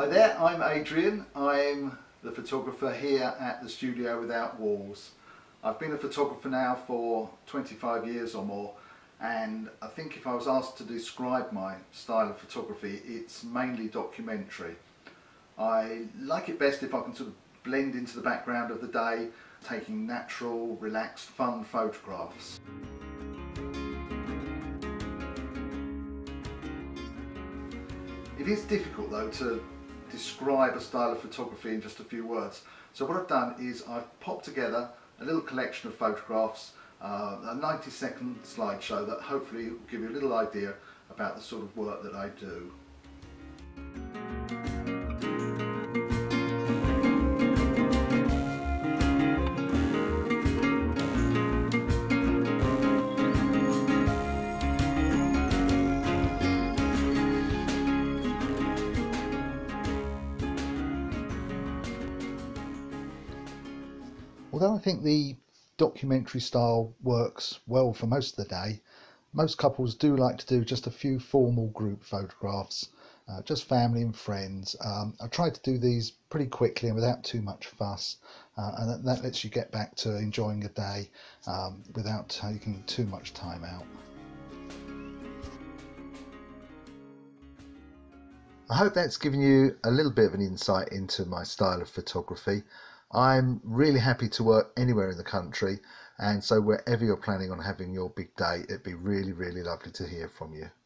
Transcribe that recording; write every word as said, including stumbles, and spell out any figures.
there, I'm Adrian. I'm the photographer here at the Studio Without Walls. I've been a photographer now for twenty-five years or more, and I think if I was asked to describe my style of photography, it's mainly documentary. I like it best if I can sort of blend into the background of the day, taking natural, relaxed, fun photographs. It is difficult though to describe a style of photography in just a few words. So what I've done is I've popped together a little collection of photographs, uh, a ninety second slideshow that hopefully will give you a little idea about the sort of work that I do. Although I think the documentary style works well for most of the day, most couples do like to do just a few formal group photographs, uh, just family and friends. Um, I try to do these pretty quickly and without too much fuss, uh, and that, that lets you get back to enjoying a day um, without taking too much time out. I hope that's given you a little bit of an insight into my style of photography. I'm really happy to work anywhere in the country, and so wherever you're planning on having your big day, it'd be really, really lovely to hear from you.